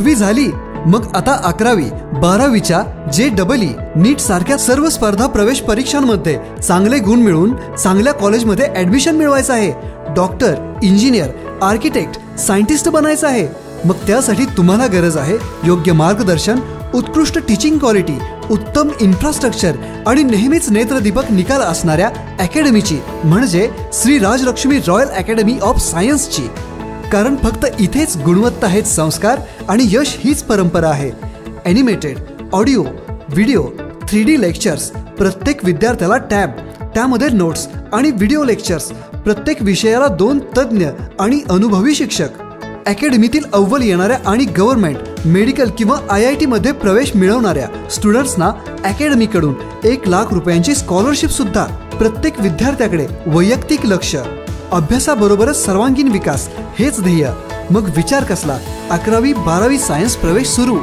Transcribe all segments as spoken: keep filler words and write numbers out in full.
दहावी झाली, मग आता अकरावी बारावीच्या जे डबल ई नीट सारख्या सर्व स्पर्धा प्रवेश परीक्षांमध्ये चांगले गुण मिळवून चांगल्या कॉलेजमध्ये ऍडमिशन मिळवायचं आहे. डॉक्टर, इंजिनियर, आर्किटेक्ट, सायंटिस्ट बनायचं आहे. मग त्यासाठी तुम्हाला गरज आहे योग्य मार्गदर्शन, उत्कृष्ट टीचिंग क्वालिटी, उत्तम इन्फ्रास्ट्रक्चर आणि नेहमीच नेत्रदीपक निकाल असणाऱ्या अकॅडमीची, म्हणजे Shri Rajalakshmi royal academy of सायन्सची. कारण फक्त इथेच गुणवत्ता हेच संस्कार आणि यश हीच परंपरा आहे. Animated, audio, video, three D lectures, प्रत्येक विद्यार्थ्याला टॅब, त्यामध्ये नोट्स आणि व्हिडिओ लेक्चर्स, प्रत्येक विषयाला दोन तज्ज्ञ आणि अनुभवी शिक्षक. अकॅडमीतील अव्वल येणाऱ्या आणि गव्हर्नमेंट, मेडिकल किंवा आय आय टीमध्ये प्रवेश मिळवणाऱ्या स्टुडंट्सना अकॅडमीकडून एक लाख रुपयांची स्कॉलरशिप सुद्धा. प्रत्येक विद्यार्थ्याकडे वैयक्तिक लक्ष, अभ्यासाबरोबरच सर्वांगीण विकास हेच ध्येय. मग विचार कसला, अकरावी बारावी सायन्स प्रवेश सुरू.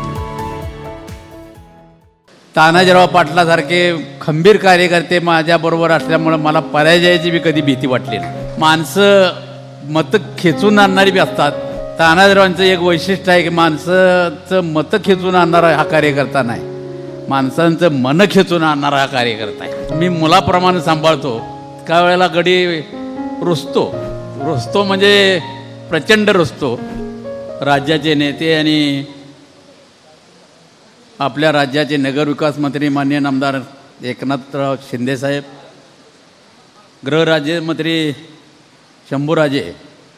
तानाजीराव पाटलासारखे खंबीर कार्यकर्ते माझ्याबरोबर असल्यामुळे मला पराजयाची बी कधी भीती वाटली नाही. माणसं मतं खेचून आणणारी बी असतात. तानाजीरावांचं एक वैशिष्ट्य आहे की माणसाचं मतं खेचून आणणारा हा कार्यकर्ता नाही, माणसांचं मन खेचून आणणारा हा कार्यकर्ता आहे. मी मुलाप्रमाणे सांभाळतो. काही वेळेला गडी रुसतो रुसतो म्हणजे प्रचंड रुसतो. राज्याचे नेते आणि आपल्या राज्याचे नगरविकास मंत्री माननीय आमदार एकनाथराव शिंदेसाहेब, गृहराज्यमंत्री शंभूराजे,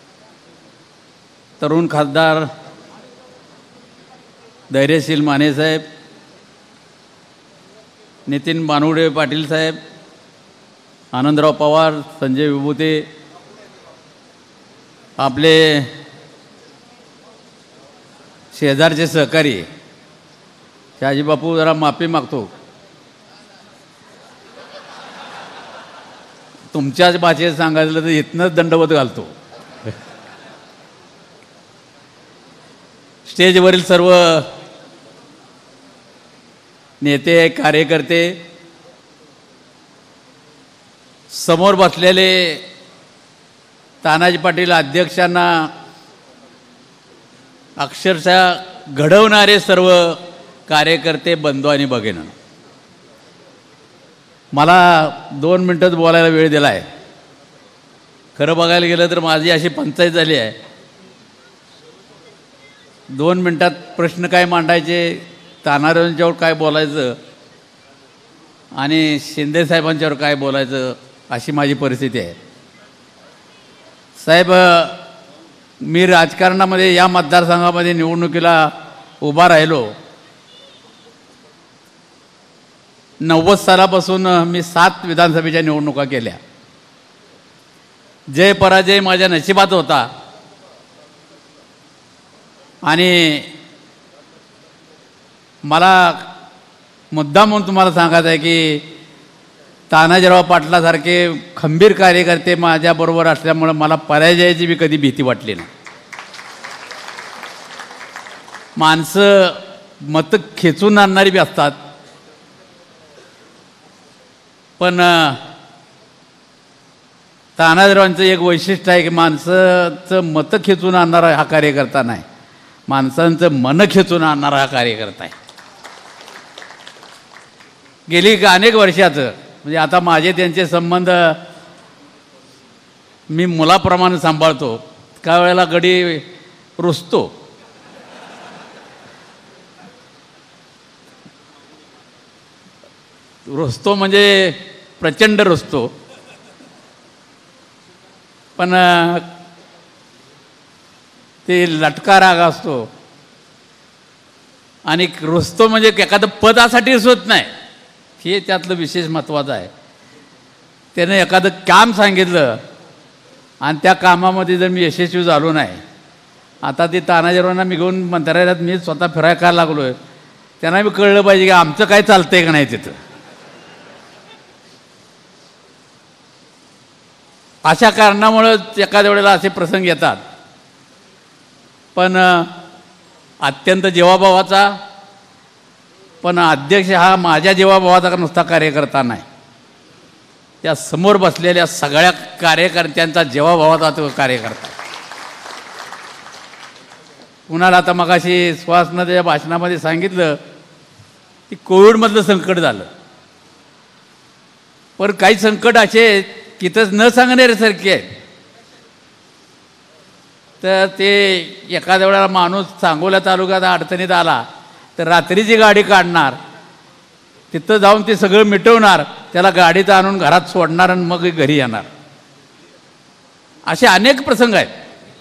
तरुण खासदार धैर्यशील मानेसाहेब, नितीन बानुडे पाटील साहेब, आनंदराव पवार, संजय विभूते, आपले शेजारचे सहकारी शहाजीबापू, जरा माफी मागतो, तुमच्याच भाषेत सांगायचं तर इथनंच दंडवत घालतो. स्टेजवरील सर्व नेते, कार्यकर्ते, समोर बसलेले तानाजी पाटील अध्यक्षांना अक्षरशः घडवणारे सर्व कार्यकर्ते, बंधू आणि भगिनी, मला दोन मिनटंच बोलायला वेळ दिला आहे. खरं बघायला गेलं तर माझी अशी पंचायत झाली आहे, दोन मिनटात प्रश्न काय मांडायचे, तानाजीरावांच्यावर काय बोलायचं आणि शिंदेसाहेबांच्यावर काय बोलायचं, अशी माझी परिस्थिती आहे. साहेब, मी राजकारणामध्ये या मतदारसंघामध्ये निवडणुकीला उभा राहिलो. नव्वद सालापासून मी सात विधानसभेच्या निवडणुका केल्या. जय पराजय माझ्या नशिबात होता. आणि मला मुद्दा म्हणून तुम्हाला सांगायचं आहे की तानाजीराव पाटलासारखे खंबीर कार्यकर्ते माझ्याबरोबर असल्यामुळे मला पराजयाची बी कधी भीती वाटली नाही. माणसं मतं खेचून आणणारी बी असतात, पण तानाजीरावांचं एक वैशिष्ट्य आहे की माणसाचं मतं खेचून आणणारा हा कार्यकर्ता नाही, माणसांचं मन खेचून आणणारा हा कार्यकर्ता आहे. गेली अनेक वर्षाचं म्हणजे आता माझे त्यांचे संबंध मी मुलाप्रमाणे सांभाळतो. काही वेळेला गडी रुसतो रुसतो म्हणजे प्रचंड रुसतो. पण ते लटका राग असतो आणि रुसतो म्हणजे एखादं पदासाठी रुसत नाही, हे त्यातलं विशेष महत्त्वाचं आहे. त्यानं एखादं काम सांगितलं आणि त्या कामामध्ये जर मी यशस्वी झालो नाही, आता ते तानाजीरावांना मी घेऊन मंत्रालयात मी स्वतः फिरायला काय लागलो आहे, त्यांना बी कळलं पाहिजे की आमचं काय चालतंय का नाही तिथं. अशा कारणामुळं एखाद्या वेळेला असे प्रसंग येतात. पण अत्यंत जीवाभावाचा, पण अध्यक्ष हा माझ्या जीवाभावाचा नुसता कार्यकर्ता नाही, त्या समोर बसलेल्या सगळ्या कार्यकर्त्यांचा जीवाभावाचा तो कार्यकर्ता. कुणाला आता मगाशी सुहासनं त्याच्या भाषणामध्ये सांगितलं की कोविडमधलं संकट झालं, पण काही संकट असे तिथंच न सांगण्यासारखे आहेत. तर ते एखाद्या वेळेला माणूस सांगोला तालुक्यात अडचणीत आला तर रात्रीची गाडी काढणार, तिथं जाऊन ते सगळं मिटवणार, त्याला गाडीत आणून घरात सोडणार आणि मग घरी येणार. असे अनेक प्रसंग आहेत.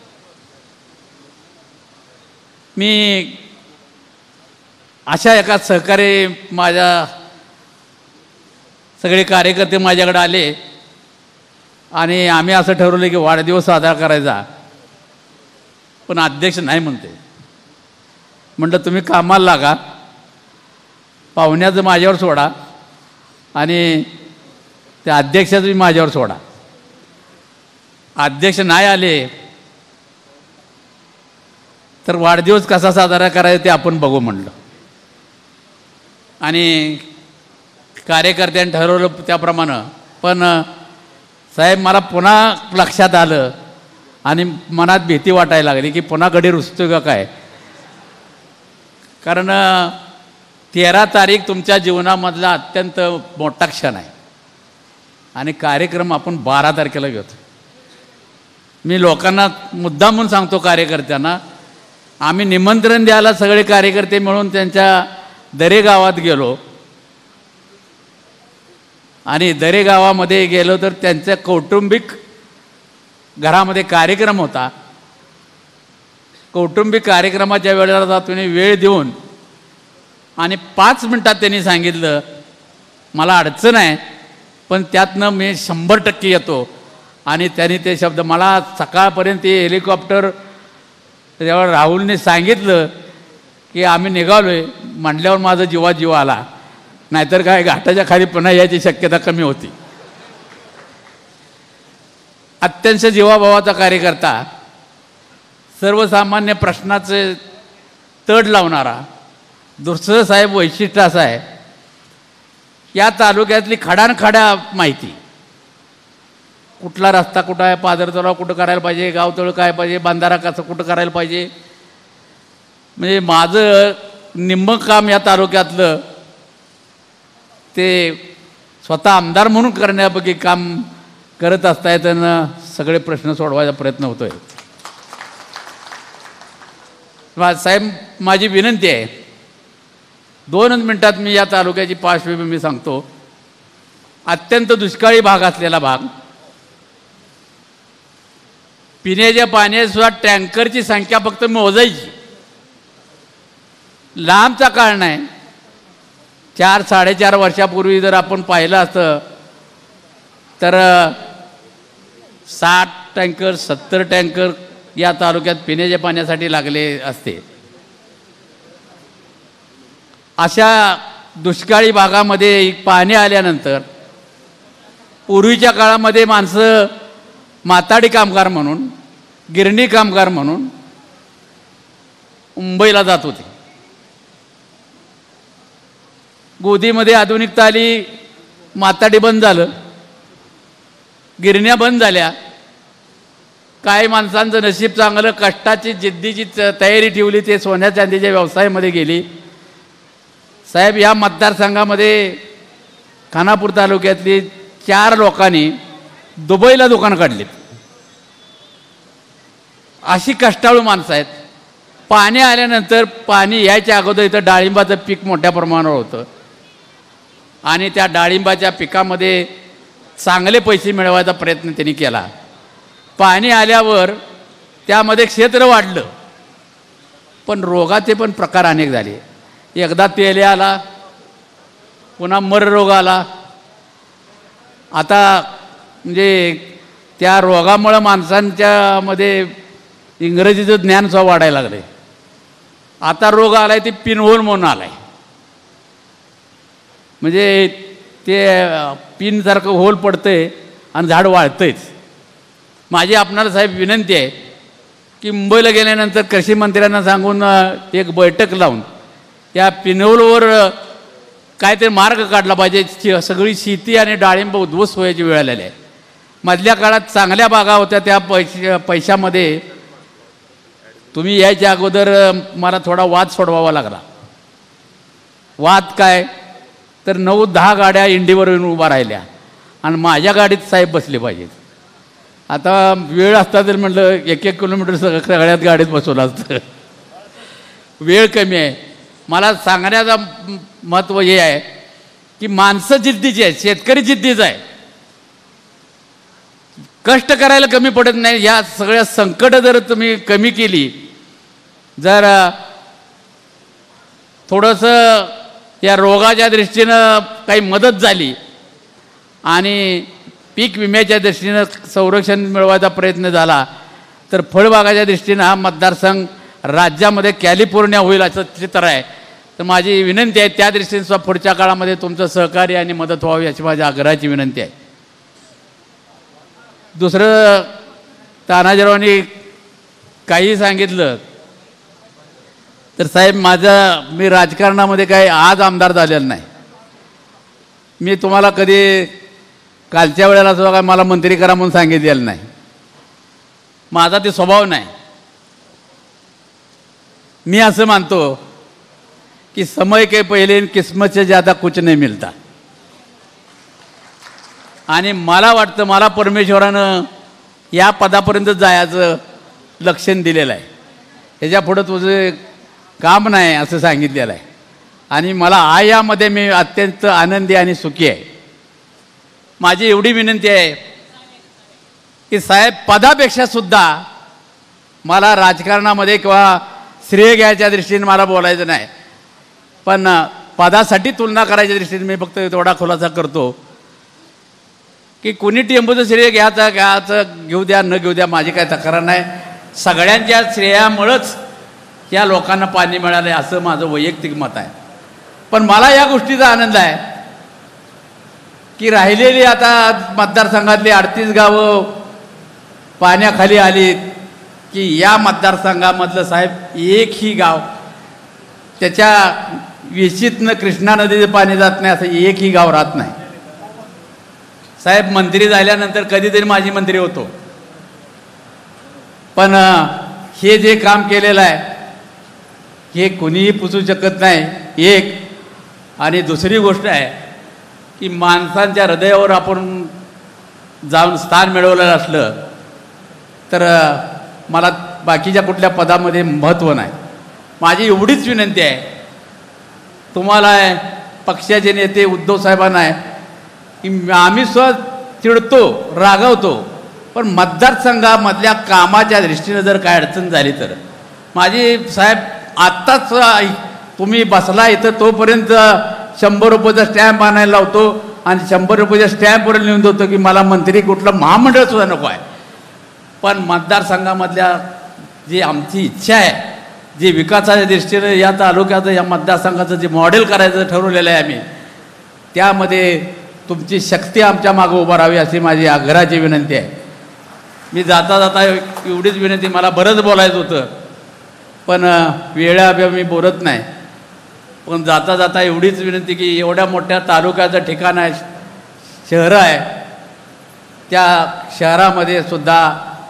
मी अशा एका सहकारी माझ्या सगळे कार्यकर्ते माझ्याकडे आले आणि आम्ही असं ठरवलं की वाढदिवस साजरा करायचा, पण अध्यक्ष नाही म्हणते. म्हटलं तुम्ही कामाला लागा, पाहुण्याचं माझ्यावर सोडा आणि त्या अध्यक्षाचं माझ्यावर सोडा. अध्यक्ष नाही आले तर वाढदिवस कसा साजरा करायचा ते आपण बघू म्हणलं. आणि कार्यकर्त्यांनी ठरवलं त्याप्रमाणे. पण साहेब मला पुन्हा लक्षात आलं आणि मनात भीती वाटायला लागली की पुन्हा गडी रुजतोय का काय. कारण तेरा तारीख तुमच्या जीवनामधला अत्यंत मोठा क्षण आहे आणि कार्यक्रम आपण बारा तारखेला घेतो. मी लोकांना मुद्दाम म्हणून सांगतो कार्यकर्त्यांना, आम्ही निमंत्रण द्यायला सगळे कार्यकर्ते मिळून त्यांच्या दरे गावात गेलो आणि दरे गावामध्ये गेलो तर त्यांच्या कौटुंबिक घरामध्ये कार्यक्रम होता. कौटुंबिक कार्यक्रमाच्या वेळेला तुम्ही वेळ देऊन आणि पाच मिनटात त्यांनी सांगितलं मला अडचण आहे पण त्यातनं मी शंभर टक्के येतो. आणि त्यांनी ते शब्द मला सकाळपर्यंत ते हेलिकॉप्टर त्यावेळेला राहुलने सांगितलं की आम्ही निघालो आहे म्हटल्यावर माझा जीवा जीव आला, नाहीतर काय घाटाच्या खाली पुन्हा यायची शक्यता कमी होती. अत्यंत जीवाभावाचा कार्यकर्ता, सर्वसामान्य प्रश्नाचे तड लावणारा. दुसरं साहेब वैशिष्ट्य असं आहे, या तालुक्यातली खडानखडा माहिती, कुठला रस्ता कुठं आहे, पादर तलाव कुठं करायला पाहिजे, गावतळ काय पाहिजे, बांधारा कसं कुठं करायला पाहिजे. म्हणजे माझं निम्मं काम या तालुक्यातलं ते स्वतः आमदार म्हणून करण्यापैकी काम करत असता येताना सगळे प्रश्न सोडवायचा प्रयत्न होतो आहे. साहेब माझी विनंती आहे, दोनच मिनटात मी या तालुक्याची पार्श्वभूमी सांगतो. अत्यंत दुष्काळी भाग असलेला भाग, पिण्याच्या पाण्यासुद्धा टँकरची संख्या फक्त मोजायची, लांबचा काळ नाही. चार साडेचार वर्षापूर्वी जर आपण पाहिलं असतं तर साठ टँकर सत्तर टँकर या तालुक्यात पिण्याच्या पाण्यासाठी लागले असते. अशा दुष्काळी भागामध्ये पाणी आल्यानंतर पूर्वीच्या काळामध्ये माणसं माताडी कामगार म्हणून, गिरणी कामगार म्हणून मुंबईला जात होते. गोदीमध्ये आधुनिकता आली, माताडी बंद झालं, गिरण्या बंद झाल्या. काही माणसांचं नशीब चांगलं, कष्टाची जिद्दीची तयारी ठेवली, ते सोन्या चांदीच्या व्यवसायामध्ये गेली. साहेब या मतदारसंघामध्ये खानापूर तालुक्यातली चार लोकांनी दुबईला दुकान काढली. अशी कष्टाळू माणसं आहेत. पाणी आल्यानंतर, पाणी यायच्या अगोदर इथं डाळिंबाचं पीक मोठ्या प्रमाणावर होतं आणि त्या डाळिंबाच्या पिकामध्ये चांगले पैसे मिळवायचा प्रयत्न त्यांनी केला. पाणी आल्यावर त्यामध्ये क्षेत्र वाढलं, पण रोगाचे पण प्रकार अनेक झाले. एकदा तेले आला, पुन्हा मर रोग आला. आता म्हणजे त्या रोगामुळं माणसांच्या मध्ये इंग्रजीचं ज्ञानसुद्धा वाढायला लागलं. आता रोग आला आहे ते पिनहोल म्हणून आला आहे. म्हणजे ते पिनसारखं होल पडतंय आणि झाड वाळतंयच. माझी आपणाला साहेब विनंती आहे की मुंबईला गेल्यानंतर कृषी मंत्र्यांना सांगून एक बैठक लावून त्या पिनहोलवर काहीतरी मार्ग काढला पाहिजे. सगळी शेती आणि डाळिंब उद्ध्वस्त व्हायची वेळ आलेली आहे. मधल्या काळात चांगल्या बागा होत्या, त्या पैश पैशामध्ये तुम्ही यायच्या अगोदर मला थोडा वाद सोडवावा लागला. वाद काय तर नऊ दहा गाड्या इंडीवर येऊन उभा राहिल्या आणि माझ्या गाडीत साहेब बसले पाहिजेत. आता वेळ असता तर म्हटलं एक एक किलोमीटर सगळं सगळ्यात गाडीत बसवलं असतं. वेळ कमी आहे. मला सांगण्याचा महत्त्व हे आहे की माणसं जिद्दीची आहेत, शेतकरी जिद्दीच आहे, कष्ट करायला कमी पडत नाही. या सगळ्या संकट जर तुम्ही कमी केली, जर थोडंसं या रोगाच्या दृष्टीनं काही मदत झाली आणि पीक विम्याच्या दृष्टीनं संरक्षण मिळवायचा प्रयत्न झाला तर फळबागाच्या दृष्टीनं हा मतदारसंघ राज्यामध्ये कॅलिफोर्निया होईल असं चित्र आहे. तर माझी विनंती आहे त्या दृष्टीने सुद्धा पुढच्या काळामध्ये तुमचं सहकार्य आणि मदत व्हावी अशी माझ्या आग्रहाची विनंती आहे. दुसरं, तानाजीरावांनी काही सांगितलं तर साहेब माझं मी राजकारणामध्ये काही आज आमदार झालेलं नाही. मी तुम्हाला कधी कालच्या वेळेला सुद्धा काय मला मंत्री करा म्हणून सांगितलेलं नाही. माझा ते स्वभाव नाही. मी असं मानतो कि समय के पहिले किस्मत से ज़्यादा कुछ नहीं मिलता. आणि मला वाटतं मला परमेश्वरानं या पदापर्यंत जायचं लक्षण दिलेलं आहे. ह्याच्या पुढं तुझं काम नाही असं सांगितलेलं आहे. आणि मला आयामध्ये मी अत्यंत आनंदी आणि सुखी आहे. माझी एवढी विनंती आहे की साहेब पदापेक्षा सुद्धा मला राजकारणामध्ये किंवा श्रेय घ्यायच्या दृष्टीने मला बोलायचं नाही, पण पदासाठी तुलना करायच्या दृष्टीने मी फक्त तेवढा खुलासा करतो की कोणी टेंबूचं श्रेय घ्यायचं घ्यायचं घेऊ द्या न घेऊ द्या माझी काय तक्रार नाही. सगळ्यांच्या श्रेयामुळंच या लोकांना पाणी मिळालं असं माझं वैयक्तिक मत आहे. पण मला या गोष्टीचा आनंद आहे की राहिलेली आता मतदारसंघातली अडतीस गावं पाण्याखाली आलीत की या मतदारसंघामधलं साहेब एकही गाव त्याच्या विशीतनं कृष्णा नदीचं पाणी जात नाही असं एकही गाव राहत नाही. साहेब मंत्री झाल्यानंतर कधीतरी माझी मंत्री होतो, पण हे जे काम केलेलं आहे हे कोणीही पुसू शकत नाही. एक आणि दुसरी गोष्ट आहे की माणसांच्या हृदयावर आपण जाऊन स्थान मिळवलेलं असलं तर मला बाकीच्या कुठल्या पदामध्ये महत्त्व नाही. माझी एवढीच विनंती आहे तुम्हाला, पक्षाचे नेते उद्धव साहेबांना आहे की आम्ही स्वतः चिडतो रागवतो, पण मतदारसंघामधल्या कामाच्या दृष्टीनं जर काय अडचण झाली तर माझी साहेब आत्ताच तुम्ही बसला इथं तोपर्यंत शंभर रुपयाचा स्टॅम्प आणायला लावतो आणि शंभर रुपयाच्या स्टॅम्पवर लिहून देतो की मला मंत्री कुठलं महामंडळसुद्धा नको आहे. पण मतदारसंघामधल्या जी आमची इच्छा आहे, जी विकासाच्या दृष्टीनं या तालुक्याचं या मतदारसंघाचं जे मॉडेल करायचं ठरवलेलं आहे आम्ही, त्यामध्ये तुमची शक्ती आमच्या मागं उभा राहावी अशी माझी आग्रहाची विनंती आहे. मी जाता जाता एवढीच विनंती, मला बरंच बोलायचं होतं पण वेळाअभावी मी बोलत नाही, पण जाता जाता एवढीच विनंती की एवढ्या मोठ्या तालुक्याचं ठिकाण आहे, शहर आहे, त्या शहरामध्ये सुद्धा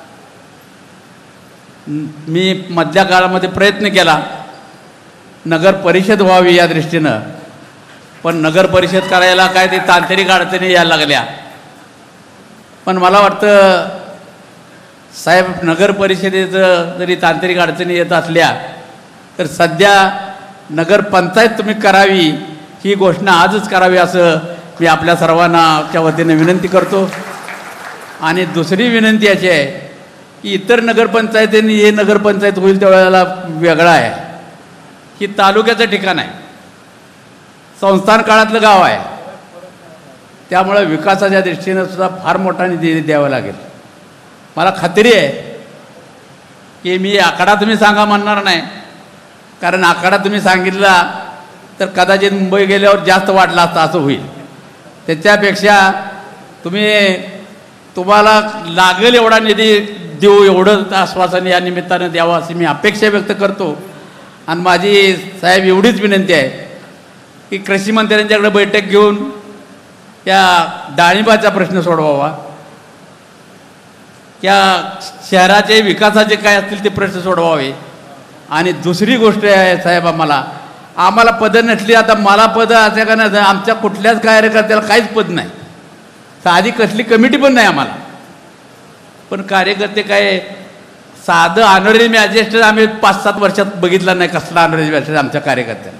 मी मधल्या काळामध्ये प्रयत्न केला नगर परिषद व्हावी या दृष्टीनं, पण नगर परिषद करायला काय ते तांत्रिक अडचणी यायला लागल्या. पण मला वाटतं साहेब नगर परिषदेचं जरी तांत्रिक अडचणी येत असल्या तर सध्या नगरपंचायत तुम्ही करावी ही घोषणा आजच करावी असं मी आपल्या सर्वांनाच्या वतीने विनंती करतो. आणि दुसरी विनंती अशी आहे की इतर नगरपंचायतींनी हे नगरपंचायत होईल त्यावेळेला वेगळा आहे, ही तालुक्याचं ठिकाण आहे, संस्थान काळातलं गाव आहे, त्यामुळे विकासाच्या दृष्टीनं सुद्धा फार मोठा निधी द्यावा लागेल. मला खात्री आहे की मी आकडा तुम्ही सांगा म्हणणार नाही, कारण आकडा तुम्ही सांगितला तर कदाचित मुंबई गेल्यावर जास्त वाढला असता असं होईल. त्याच्यापेक्षा तुम्ही तुम्हाला लागेल एवढा निधी देऊ एवढं आश्वासन या निमित्तानं द्यावं अशी मी अपेक्षा व्यक्त करतो. आणि माझी साहेब एवढीच विनंती आहे की कृषी मंत्र्यांच्याकडे बैठक घेऊन त्या डाळिंबाचा प्रश्न सोडवावा, त्या शहराचे विकासाचे काय असतील ते प्रश्न सोडवावे, आणि दुसरी गोष्ट आहे साहेब, आम्हाला आम्हाला पदं नसली, आता मला पदं असे का नाही, आमच्या कुठल्याच कार्यकर्त्याला काहीच पद नाही, साधी कसली कमिटी पण नाही आम्हाला. पण कार्यकर्ते काय साधं ऑनररी मॅजिस्ट्रेट आम्ही पाच सात वर्षात बघितला नाही कसला ऑनररी मॅजिस्ट्रेट आमच्या कार्यकर्त्यांना.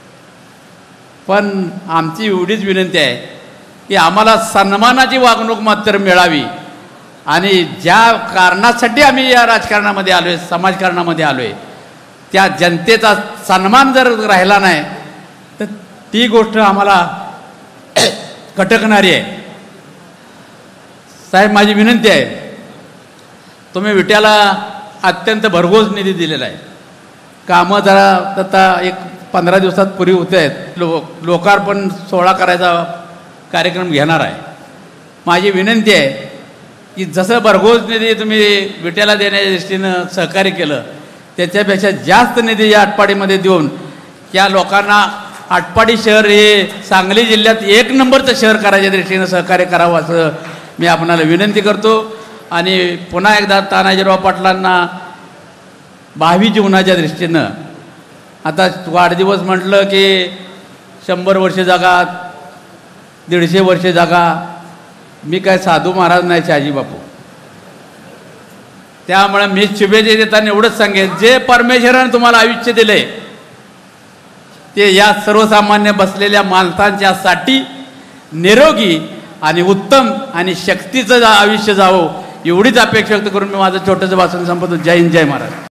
पण आमची एवढीच विनंती आहे की आम्हाला सन्मानाची वागणूक मात्र मिळावी आणि ज्या कारणासाठी आम्ही या राजकारणामध्ये आलो आहे, समाजकारणामध्ये आलो आहे, त्या जनतेचा सन्मान जर राहिला नाही तर ती गोष्ट आम्हाला खटकणारी आहे. साहेब माझी विनंती आहे, तुम्ही विट्याला अत्यंत भरघोस निधी दिलेला आहे. कामं जरा आता एक पंधरा दिवसात पुरी होत आहेत. लो लोकार्पण सोहळा करायचा कार्यक्रम घेणार आहे. माझी विनंती आहे की जसं भरघोस निधी तुम्ही विट्याला देण्याच्या दृष्टीनं सहकार्य केलं, त्याच्यापेक्षा जास्त निधी या आटपाडीमध्ये देऊन या लोकांना आटपाडी शहर हे सांगली जिल्ह्यात एक नंबरचं शहर करायच्या दृष्टीनं सहकार्य करावं असं मी आपणाला विनंती करतो. आणि पुन्हा एकदा तानाजीराव पाटलांना भावी जीवनाच्या दृष्टीनं, आता वाढदिवस म्हटलं की शंभर वर्ष जागा, दीडशे वर्ष जागा, मी काय साधू महाराज नाही शहाजी बापू. त्यामुळे मी शुभेच्छा देताना एवढंच सांगेन, जे परमेश्वराने तुम्हाला आयुष्य दिले ते या सर्वसामान्य बसलेल्या माणसांच्यासाठी निरोगी आणि उत्तम आणि शक्तीचं आयुष्य जावं एवढीच अपेक्षा व्यक्त करून मी माझं छोटंसं भाषण संपवतो. जय हिंद, जय महाराज.